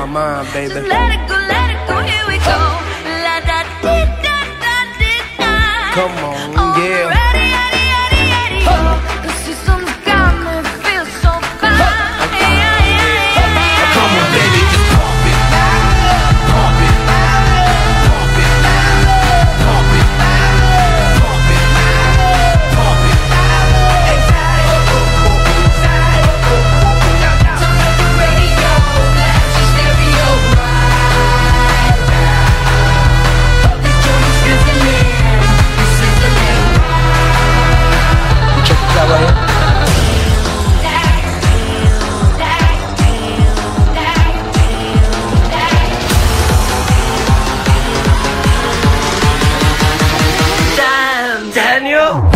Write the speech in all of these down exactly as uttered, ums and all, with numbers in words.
my mind, baby. Just let it go, let it go, here we go. La da dee da da dee da. Come on, Oh, yeah. ready, ready, ready, ready, oh. The system's got me, feel so fine. Yeah, yeah, yeah, yeah. Come on, baby, just pump it, pump it, pump it, pump it, pump it, pump it. Damn, Daniel!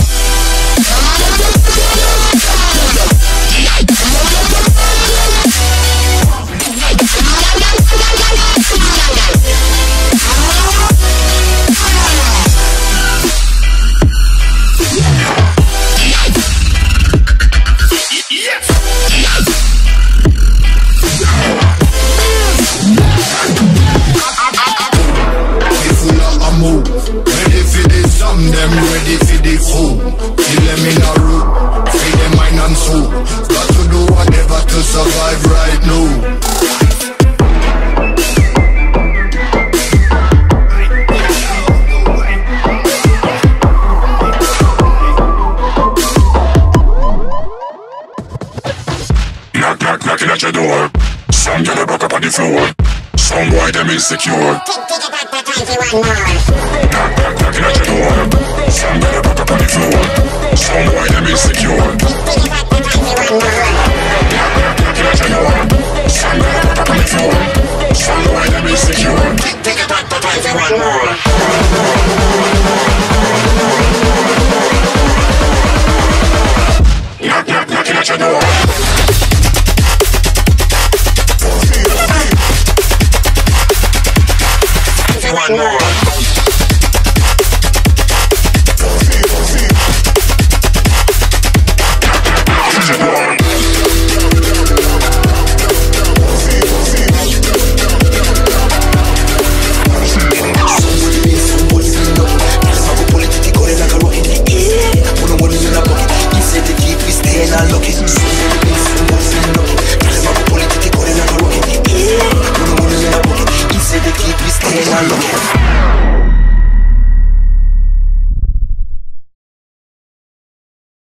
Ready for the sun, them ready for the food. Kill them in a room, feed them mind and soul. Got to do whatever to survive right now. Knock, knock, knocking at your door. Some get a buck up on the floor. Some boy them insecure. Knock, knock, knocking at your door. Some get a buck up on the floor. Some boy them insecure. Knock, knock, knocking at your door. Some get a buck up on the floor. Some boy them insecure. Take it back, but I feel one more. Knock, knock, knocking at your door. One more.